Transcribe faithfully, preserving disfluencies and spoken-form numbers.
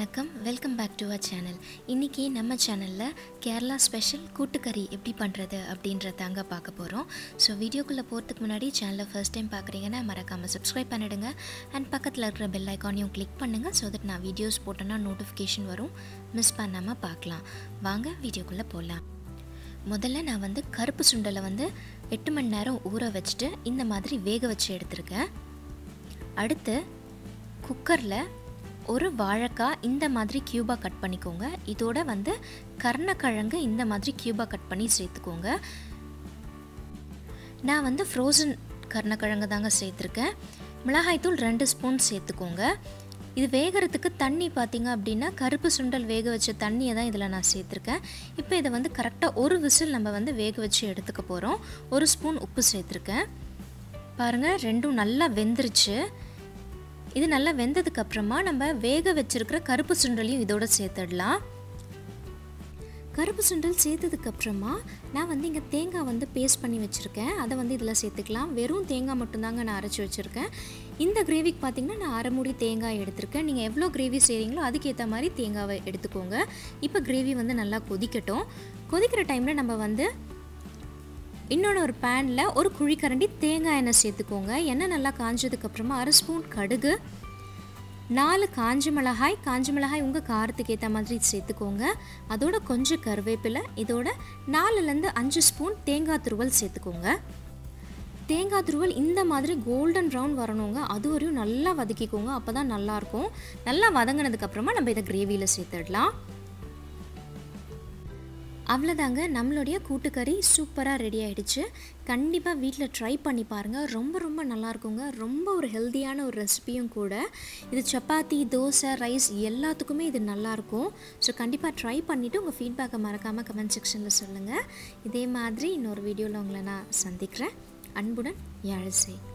வணக்கம் welcome back to our channel. இன்றைக்கி நம்ம சேனலில் கேரளா ஸ்பெஷல் கூட்டுக்கறி எப்படி பண்ணுறது அப்படின்றதாங்க பார்க்க போகிறோம். ஸோ வீடியோக்குள்ளே போகிறதுக்கு முன்னாடி சேனலை ஃபர்ஸ்ட் டைம் பார்க்குறீங்கன்னா மறக்காமல் சப்ஸ்கிரைப் பண்ணிவிடுங்க. அண்ட் பக்கத்தில் இருக்கிற பெல் ஐக்கானையும் கிளிக் பண்ணுங்கள். ஸோ தட் நான் வீடியோஸ் போட்டோன்னா நோட்டிஃபிகேஷன் வரும், மிஸ் பண்ணாமல் பார்க்கலாம். வாங்க வீடியோக்குள்ளே போகலாம். முதல்ல நான் வந்து கருப்பு சுண்டலை வந்து எட்டு மணி நேரம் ஊற வச்சுட்டு இந்த மாதிரி வேக வச்சு எடுத்திருக்கேன். அடுத்து குக்கரில் ஒரு வாழைக்காய் இந்த மாதிரி க்யூபாக கட் பண்ணிக்கோங்க. இதோட வந்து கருணக்கிழங்கு இந்த மாதிரி க்யூபாக கட் பண்ணி சேர்த்துக்கோங்க. நான் வந்து ஃப்ரோசன் கருணக்கிழங்கு தாங்க சேர்த்துருக்கேன். மிளகாய்த்தூள் ரெண்டு ஸ்பூன் சேர்த்துக்கோங்க. இது வேகிறதுக்கு தண்ணி பார்த்திங்க அப்படின்னா கருப்பு சுண்டல் வேக வச்ச தண்ணியை தான் இதில் நான் சேர்த்துருக்கேன். இப்போ இதை வந்து கரெக்டாக ஒரு விசில் நம்ம வந்து வேக வச்சு எடுத்துக்க போகிறோம். ஒரு ஸ்பூன் உப்பு சேர்த்துருக்கேன். பாருங்கள், ரெண்டும் நல்லா வெந்துருச்சு. இது நல்லா வெந்ததுக்கப்புறமா நம்ம வேக வச்சுருக்கிற கருப்பு சுண்டலையும் இதோட சேர்த்துடலாம். கருப்பு சுண்டல் சேர்த்ததுக்கப்புறமா நான் வந்து இங்கே தேங்காய் வந்து பேஸ்ட் பண்ணி வச்சுருக்கேன். அதை வந்து இதில் சேர்த்துக்கலாம். வெறும் தேங்காய் மட்டும்தாங்க நான் அரைச்சி வச்சுருக்கேன். இந்த கிரேவிக்கு பார்த்திங்கன்னா நான் அரை மூடி தேங்காய் எடுத்திருக்கேன். நீங்கள் எவ்வளோ கிரேவி செய்கிறீங்களோ அதுக்கேற்ற மாதிரி தேங்காவை எடுத்துக்கோங்க. இப்போ கிரேவி வந்து நல்லா கொதிக்கட்டும். கொதிக்கிற டைமில் நம்ம வந்து இன்னொன்று ஒரு பேனில் ஒரு குழிக்கரண்டி தேங்காய் எண்ணெய் சேர்த்துக்கோங்க. எண்ணெய் நல்லா காஞ்சதுக்கப்புறமா அரை ஸ்பூன் கடுகு, நாலு காஞ்சி மிளகாய், காஞ்சி மிளகாய் உங்கள் காரத்துக்கு ஏற்ற மாதிரி சேர்த்துக்கோங்க. அதோட கொஞ்சம் கருவேப்பிலை, இதோட நாலுலேருந்து அஞ்சு ஸ்பூன் தேங்காய் துருவல் சேர்த்துக்கோங்க. தேங்காய் துருவல் இந்த மாதிரி கோல்டன் ப்ரௌன் வரணுங்க. அது வரையும் நல்லா வதக்கிக்கோங்க. அப்போ தான் நல்லாயிருக்கும். நல்லா வதங்கினதுக்கப்புறமா நம்ம இதை கிரேவியில் சேர்த்துடலாம். அவ்வளோதாங்க, நம்மளுடைய கூட்டுக்கறி சூப்பராக ரெடி ஆகிடுச்சு. கண்டிப்பாக வீட்டில் ட்ரை பண்ணி பாருங்கள். ரொம்ப ரொம்ப நல்லாயிருக்குங்க. ரொம்ப ஒரு ஹெல்த்தியான ஒரு ரெசிபியும் கூட. இது சப்பாத்தி, தோசை, ரைஸ் எல்லாத்துக்குமே இது நல்லாயிருக்கும். ஸோ கண்டிப்பாக ட்ரை பண்ணிவிட்டு உங்கள் ஃபீட்பேக்கை மறக்காமல் கமெண்ட் செக்ஷனில் சொல்லுங்கள். இதே மாதிரி இன்னொரு வீடியோவில் உங்களை நான் சந்திக்கிறேன். அன்புடன் யாழிசை.